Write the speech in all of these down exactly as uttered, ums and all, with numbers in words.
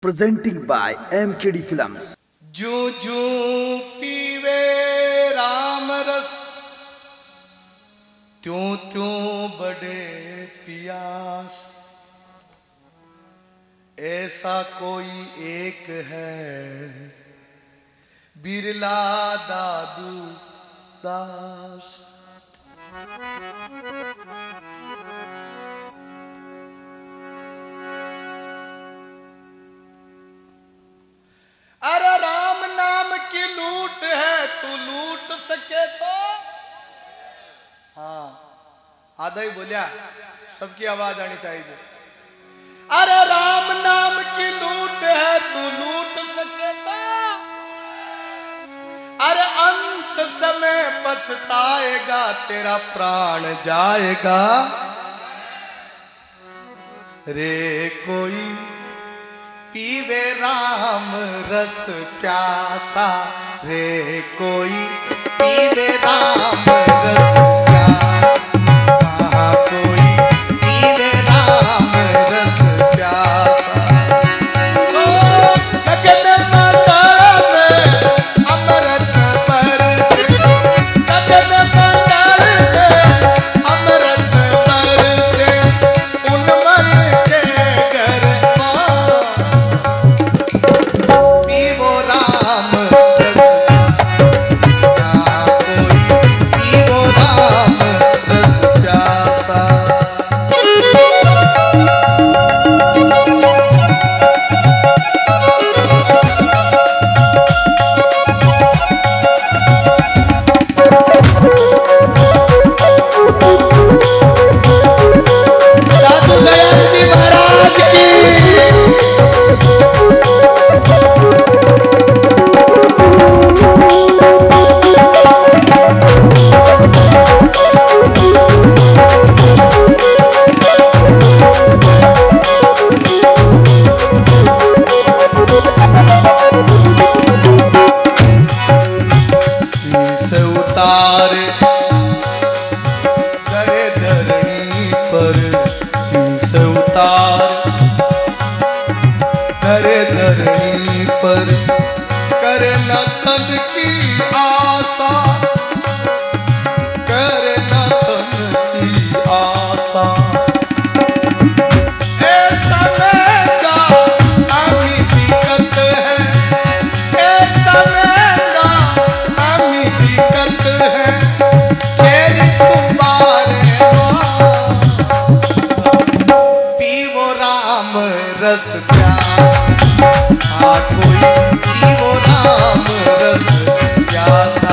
presenting by M K D Films. जू जू पीवे राम रस त्यों त्यों बड़े पियास, ऐसा कोई एक है बिरला दादू दास। अरे राम नाम की लूट है, तू लूट सके तो। हाँ आधा ही बोलिया, सबकी आवाज आनी चाहिए। अरे राम नाम की लूट है, तू लूट सके तो। अरे अंत समय पछताएगा, तेरा प्राण जाएगा। रे कोई पीवे राम रस प्यासा, रे कोई पीवे राम रस प्यासा, कोई पीवे राम रस प्यासा। गगन माता में अमृत बरसे, गगन माता में अमृत बरसे, उन मन के घर रस प्यासा, कोई पीवो राम रस प्यासा।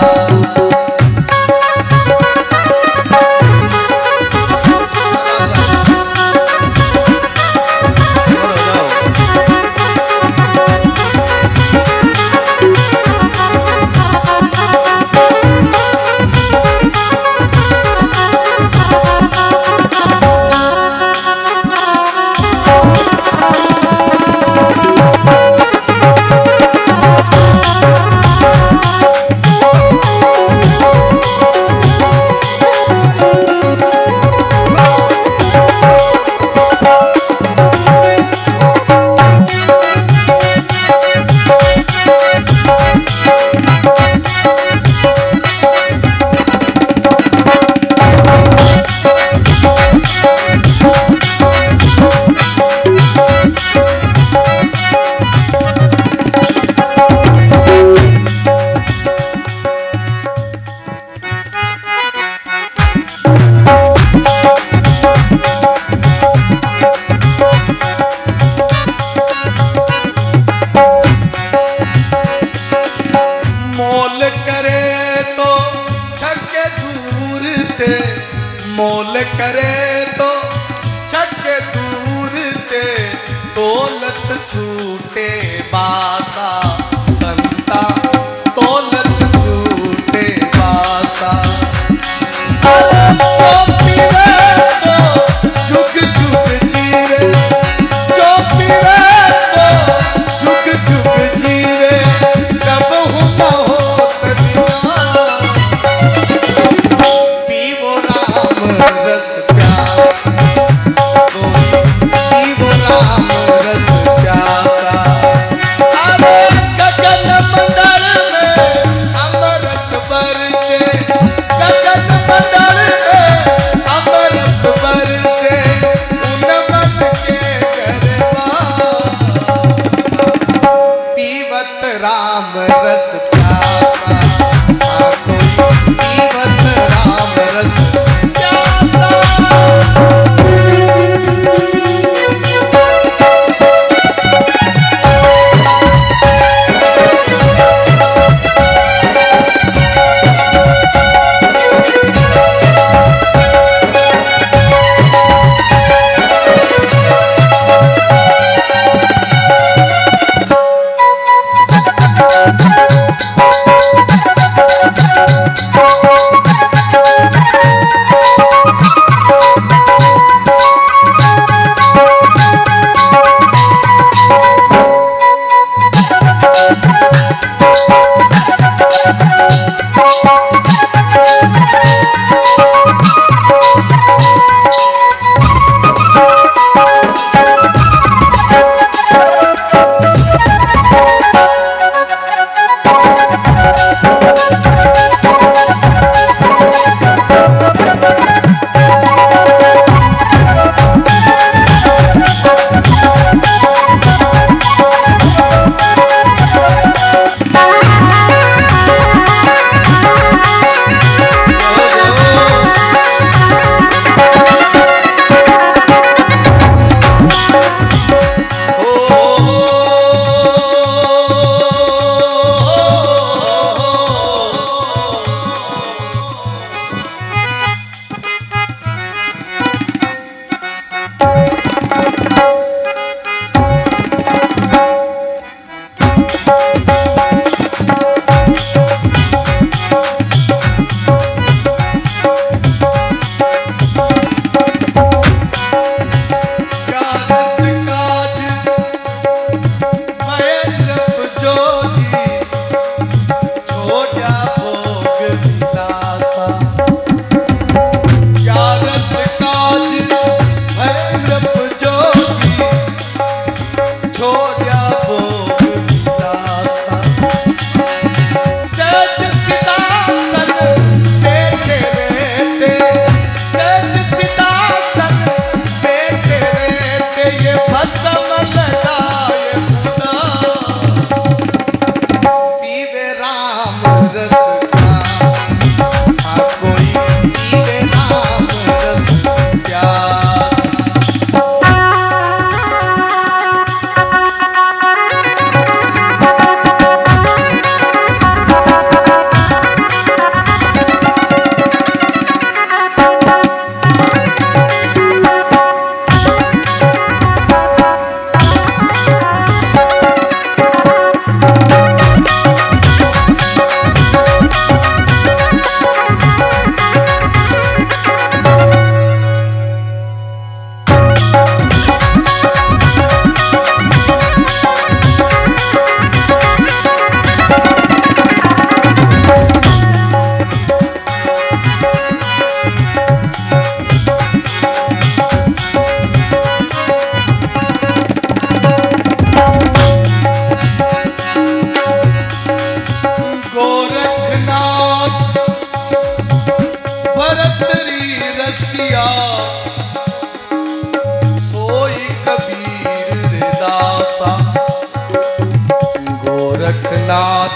मोल करे तो छक्के दूर ते, तोलत छूटे बासा संता, तोलत छूटे बासा। जो पीवे सो झुक झुक जीवे, जो पीवे सो झुक झुक जीवे, कब हुआ हो तबिना पीवो राम रस प्यासा, कोई पीवो राम रस प्यासा। छोड़िया भोग विलासा सच सितासन बेटे रहते सच सितासन बेटे रहते ये भस्म लगाए खुदा पीवे राम रस हाँ कोई पीवे राम रस प्यास रसिया सोई कबीर दासा गोरखनाथ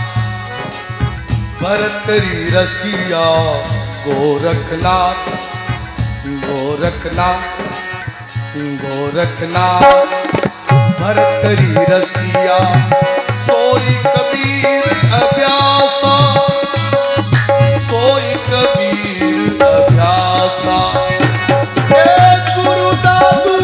भरतरी रसिया गोरखनाथ गोरखनाथ गोरखनाथ भरतरी रसिया सोई कबीर अभ्यासा सोई कबीर अभ्यासा गुरु दादू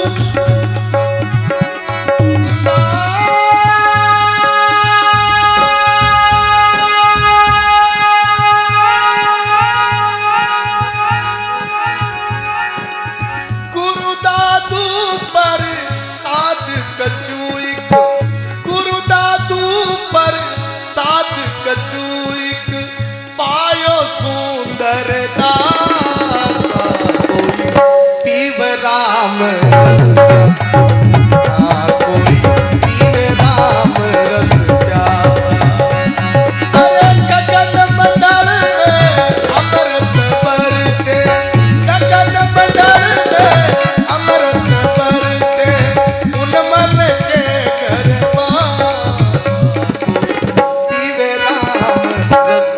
गुरु दादू पर साध कचूइक गुरु दादू पर साध कचूइक पायो सुंदर दासा कोई पीव राम रस हाँ कोई पीव राम रस प्यासा अरे गगन मंडल में अमृत बरसे गगन मंडल में अमृत बरसे उन मन के गरबा पीव राम रस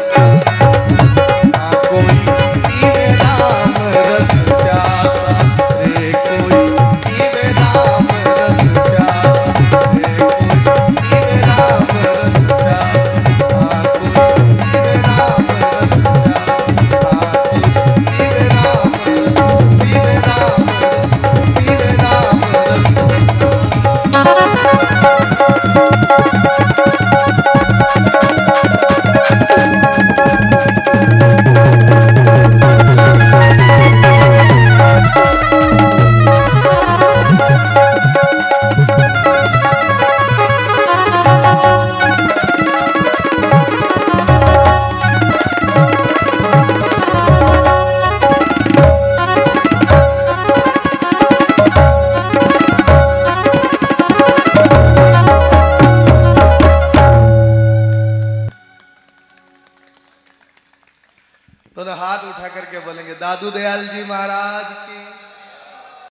दोनों हाथ उठा करके बोलेंगे दादू दयाल जी महाराज की